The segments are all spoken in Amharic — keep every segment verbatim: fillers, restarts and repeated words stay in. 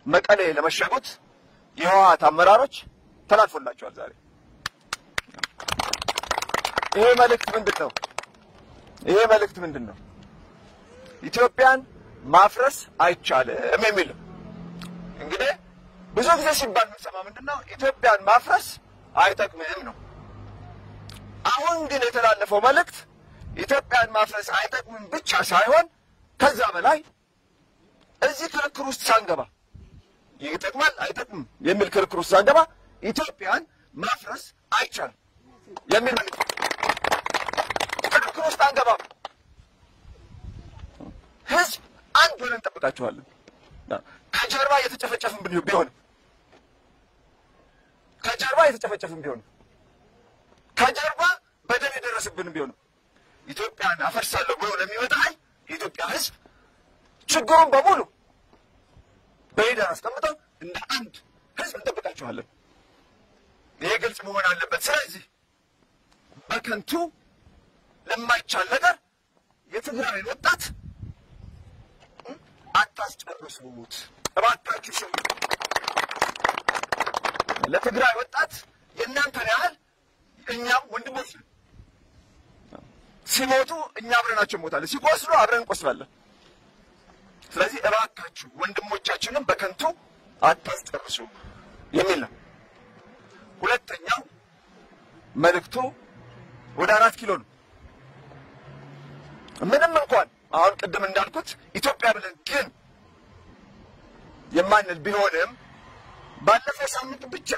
መቀሌ ለመሸጉት የህወሓት አመራሮች ተላልፎላቸዋል ዛሬ ይሄ መልእክት ምንድነው ይሄ መልእክት ምንድነው ኢትዮጵያን ማፍረስ አይቻልም የሚል እንግዲህ ብዙ ጊዜ ሲባል መሰማ ምንድነው ኢትዮጵያን ማፍረስ አይጠቅምም ነው አሁን ግን የተላለፈው መልእክት ኢትዮጵያን ማፍረስ አይጠቅምም ብቻ ሳይሆን ከዛ በላይ እዚህ ክርክር ውስጥ ሳንገባ ይጠቅማል አይጠቅምም የሚል ክርክር ውስጥ ሳንገባ ኢትዮጵያን ማፍረስ አይቻልም የሚል መልእክት ክርክር ውስጥ አንገባ ህዝብ አንድ ሆነን ተጠብቃችኋለን ከጀርባ የተጨፈጨፍን ቢሆን ከጀርባ የተጨፈጨፍን ቢሆን ከጀርባ በደል የደረሰብን ቢሆን ኢትዮጵያን አፈርሳለሁ ብሎ ለሚመጣ የኢትዮጵያ ህዝብ ችግሩን በሙሉ በይደር አስቀምጠው እንደ አንድ ህዝብ እንጠብቃችኋለን ይሄ ግልጽ መሆን አለበት ስለዚህ በከንቱ ለማይቻል ነገር የትግራይ ወጣት አታስጨርሱት እባካችሁ ስሙ ለትግራይ ወጣት የእናንተን ያህል እኛም ወንድሞች ሲሞቱ እኛ አብረናቸው ሞታለን ሲቆስሉ አብረን እንቆስላለን ስለዚህ እባካችሁ ወንድሞቻችንን በከንቱ አታስጨርሱ የሚል ነው ሁለተኛው መልእክቱ ወደ አራት ኪሎ ነው ምንም እንኳን አሁን ቀደም እንዳልኩት ኢትዮጵያ ብለን ግን የማንል ቢሆንም ባለፈው ሳምንት ብቻ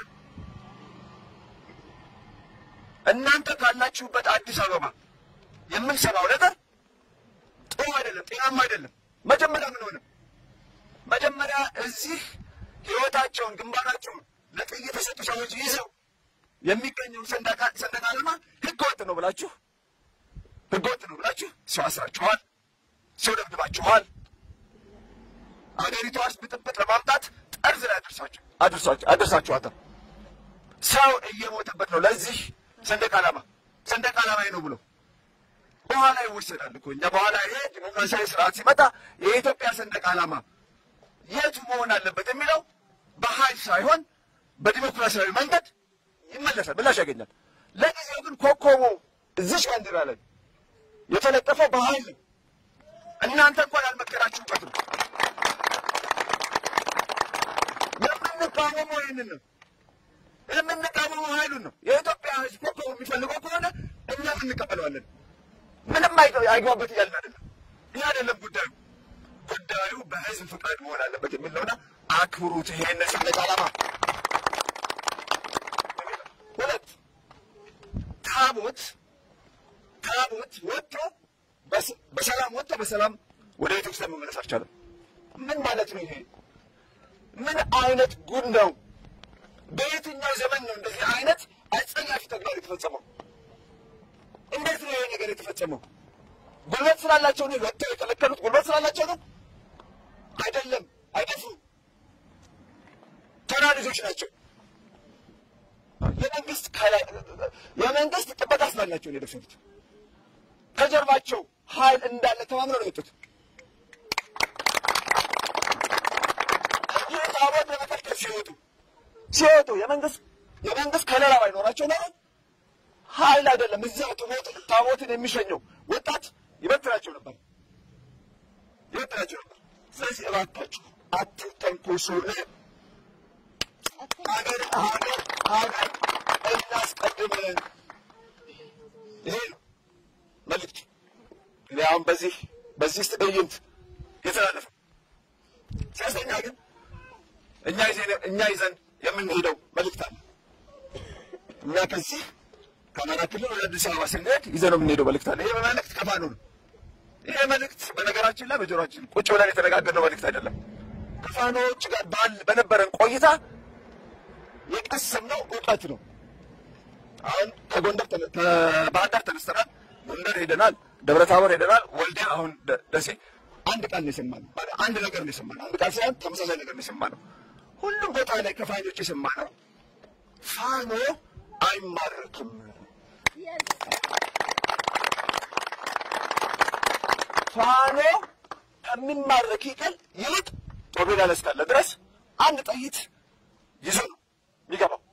እናንተ ካላችሁበት አዲስ አበባ የምንሰማው ነገር ጥሩ አይደለም ጤናማ አይደለም መጀመሪያ ምን ሆነ መጀመሪያ እዚህ ህይወታቸውን ግንባራቸውን ለጥይት ተሰጡ ሰዎች ይዘው የሚገኘው ሰንደቅ ሰንደቅ ዓላማ ህገወጥ ነው ብላችሁ ህገወጥ ነው ብላችሁ ሰው አስራችኋል ሰው ደብድባችኋል አገሪቷ ውስጥ ብጥብጥ ለማምጣት ጠርዝ ላይ አድርሳችሁ አድርሳችሁ አድርሳችኋል ሰው እየሞተበት ነው ለዚህ ሰንደቅ ዓላማ ሰንደቅ ዓላማ ነው ብሎ በኋላ ይወሰዳል እኮ እኛ በኋላ ይሄ ዲሞክራሲያዊ ስርዓት ሲመጣ የኢትዮጵያ ሰንደቅ ዓላማ የቱ መሆን አለበት የሚለው በኃይል ሳይሆን በዲሞክራሲያዊ መንገድ ይመለሳል ብላሽ ያገኛል ለጊዜው ግን ኮኮቡ እዚህ ባንዲራ ላይ የተለጠፈው በኃይል እናንተ እንኳን አልመከራችሁበትም የምንቃወመው ይህንን ነው የምንቃወመው ኃይሉን ነው የኢትዮጵያ ህዝብ ኮኮቡ የሚፈልገው ከሆነ እኛም እንቀበለዋለን ምንም አይግባበት እያልን አይደለም ይህ አይደለም ጉዳዩ ጉዳዩ በህዝብ ፍቃድ መሆን አለበት የሚል ነውና አክብሩት ይሄንን ሰንደቅ ዓላማ ሁለት ታቦት ታቦት ወጥቶ በሰላም ወጥቶ በሰላም ወደ ኢትዮጵያ መመለስ አልቻለም ምን ማለት ነው ይሄ ምን አይነት ጉድ ነው በየትኛው ዘመን ነው እንደዚህ አይነት አጸያፊ ተግባር የተፈጸመው እንዴት ነው ይሄ ነገር የተፈጸመው ጉልበት ስላላቸው ነው ወጥተው የተለከሉት ጉልበት ስላላቸው ነው አይደለም አይደፉ ተራ ልጆች ናቸው የመንግስት ከላይ የመንግስት ጥበቃ ስላላቸው ነው የደፈሩት ከጀርባቸው ኃይል እንዳለ ተማምነው ነው የመጡት የታወቀ ለመከልከል ሲወጡ ሲወጡ የመንግስት የመንግስት ከለላ ባይኖራቸው ነው ኃይል አይደለም እዛው ታቦትን የሚሸኘው ወጣት ይበትራቸው ነበር ይበትራቸው ነበር ስለዚህ እባካችሁ አትተንኮሱ አገር አገር አገር እናስቀድም ይሄ መልእክት ሊያውም በዚህ በዚህ ትዕይንት የተላለፈ ሲያሰኛ ግን እኛ ይዘን እኛ ይዘን የምንሄደው መልእክት አለ እኛ ከዚህ ከአማራ ክልል ወደ አዲስ አበባ ስንሄድ ይዘነው የምንሄደው መልእክት አለ ይሄ መልእክት ከፋኖ ነው ይሄ መልእክት በነገራችን ላይ በጆሮአችን ቁጭ ብለን የተነጋገርነው መልእክት አይደለም ከፋኖች ጋር ባል በነበረን ቆይታ የቀሰምነው እውቀት ነው አሁን ከጎንደር ከባህር ዳር ተነስተናል ጎንደር ሄደናል ደብረ ታቦር ሄደናል ወልዲያ አሁን ደሴ አንድ ቃል ነው የሰማነው አንድ ነገር ነው የሰማነው አንድ ቃል ሳይሆን ተመሳሳይ ነገር ነው የሰማነው ሁሉም ቦታ ላይ ከፋኖች የሰማነው ፋኖ አይማረክም ፋኖ ከሚማረክ ይቀል ይልቅ ጦር ሜዳ ላይ እስካለ ድረስ አንድ ጥይት ይዞ ነው የሚገባው።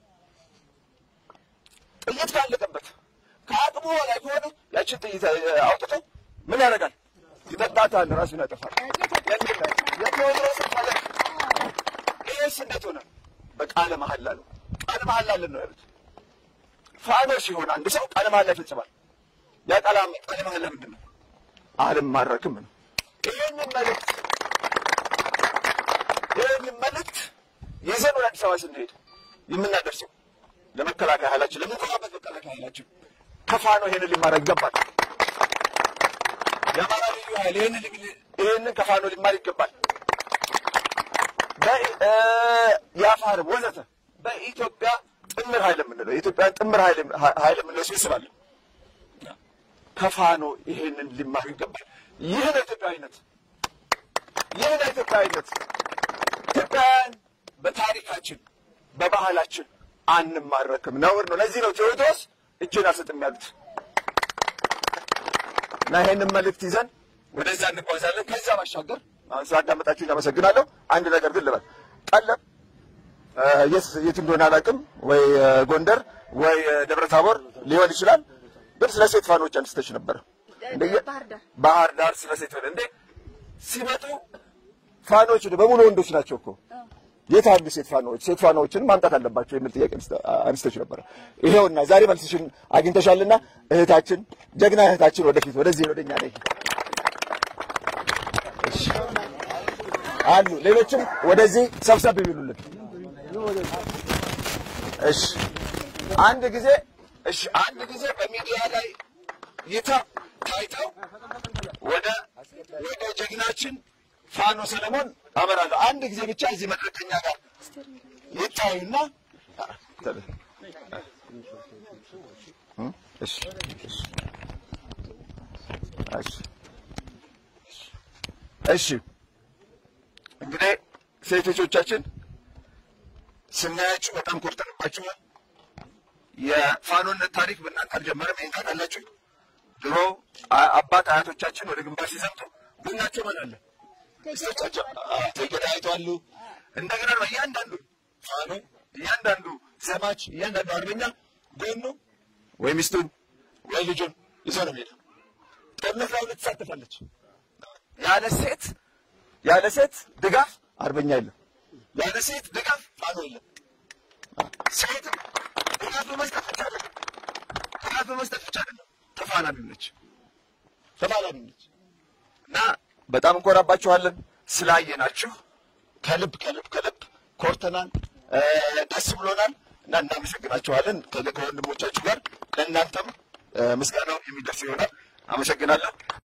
ጥይት ካለቀበት ከአቅሙ በላይ ከሆነ ያችን ጥይት አውጥቶ ምን ያደርጋል? ይጠጣታል፣ ራሱን ያጠፋል። የቴዎድሮስ ፈለግ ይሄስ እንዴት ሆነ? በቃለ መሐላ ነው። ቃለ መሐላ ነው ያሉት። ፋኖ ሲሆን አንድ ሰው ቃለ መሐላ ይፈጽማል። ያ ቃለ መሐላ ምንድን ነው? አልማረክም ነው። ይሄንን መልእክት ይሄንን መልእክት ይዘን ወደ አዲስ አበባ ስንሄድ የምናደርሰው ለመከላከያ ኃይላችን ለምንቆማበት መከላከያ ኃይላችን ከፋኖ ይሄንን ሊማር ይገባል። የአማራ ልዩ ኃይል ይሄንን ይሄንን ከፋኖ ሊማር ይገባል። የአፋር ወዘተ በኢትዮጵያ ጥምር ኃይል የምንለው የኢትዮጵያን ጥምር ኃይል ኃይል የምንለው ስብስባል ከፋኖ ይሄንን ሊማር ይገባል። ይህ ነው ኢትዮጵያዊነት። ይህ ነው ኢትዮጵያዊነት። ኢትዮጵያን በታሪካችን በባህላችን አንማረክም፣ ነውር ነው። ለዚህ ነው ቴዎድሮስ እጄን አልሰጥም ያሉት። እና ይሄንን መልእክት ይዘን ወደዛ እንጓዛለን። ከዛ ባሻገር አሁን ስላዳመጣችሁኝ አመሰግናለሁ። አንድ ነገር ግን ልበል። ቀለብ የት የት እንደሆነ አላውቅም፣ ወይ ጎንደር ወይ ደብረ ታቦር ሊሆን ይችላል። ግን ስለ ሴት ፋኖች አንስተሽ ነበር እንዴ? ባህር ዳር ስለ ሴት ሆነ እንዴ? ሲመጡ ፋኖች በሙሉ ወንዶች ናቸው እኮ። የት አሉ ሴት ፋኖች? ሴት ፋኖችን ማምጣት አለባቸው የሚል ጥያቄ አንስተሽ ነበር። ይሄውና ዛሬ መልስሽን አግኝተሻልና እህታችን፣ ጀግና እህታችን ወደፊት ወደዚህ ወደኛ ላይ እሺ አሉ። ሌሎችም ወደዚህ ሰብሰብ ይሉልን። እሺ አንድ ጊዜ እሺ አንድ ጊዜ በሚዲያ ላይ ይታ ታይተው ወደ ወደ ጀግናችን ፋኖ ሰለሞን አመራለሁ። አንድ ጊዜ ብቻ እዚህ መድረከኛ ጋር ይታዩና እሺ እሺ እሺ እንግዲህ ሴቶቻችን ስናያችሁ በጣም ኮርተንባችኋል። የፋኖነት ታሪክ በእናንተ አልጀመረም። ይሄን ታውቃላችሁ። ድሮ አባት አያቶቻችን ወደ ግንባር ሲዘምቱ ቡናቸው ማለት አለ እሳቸው ተገዳይተዋል። እንደገና እያንዳንዱ ፋኖ እያንዳንዱ ዘማች እያንዳንዱ አርበኛ ጎኑ ወይ ሚስቱን ወይ ልጁን ይዞ ነው የሚሄደው። ጦርነት ላይ ትሳተፋለች። ያለ ሴት ያለ ሴት ድጋፍ አርበኛ የለም። ያለ ሴት ድጋፍ ፋኖ የለም። ሴት ድጋፍ በመስጠት ብቻ አይደለም፣ ድጋፍ በመስጠት ብቻ አይደለም፣ ተፋላሚ ነች፣ ተፋላሚ ነች። እና በጣም እንኮራባችኋለን። ስላየናችሁ ከልብ ከልብ ከልብ ኮርተናል፣ ደስ ብሎናል እና እናመሰግናችኋለን። ከወንድሞቻችሁ ጋር ለእናንተም ምስጋናው የሚደርስ ይሆናል። አመሰግናለሁ።